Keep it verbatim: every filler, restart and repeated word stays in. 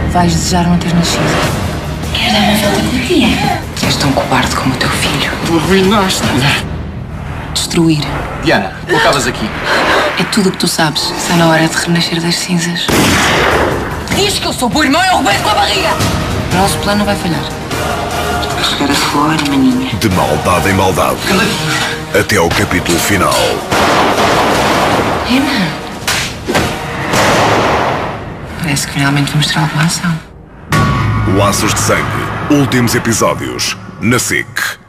Vais desejar não ter nascido. Queres dar uma volta com a tia? És tão cobarde como o teu filho. Tu arruinaste. Destruir. Diana, tu acabas aqui. É tudo o que tu sabes. Está na hora de renascer das cinzas. Diz que eu sou o irmão e eu rebento com a barriga! O nosso plano vai falhar. Vai chegar a sua hora, maninha. De maldade em maldade. Até ao capítulo final. Emma. Parece que finalmente vamos ter alguma ação. Laços de Sangue. Últimos episódios. Na SIC.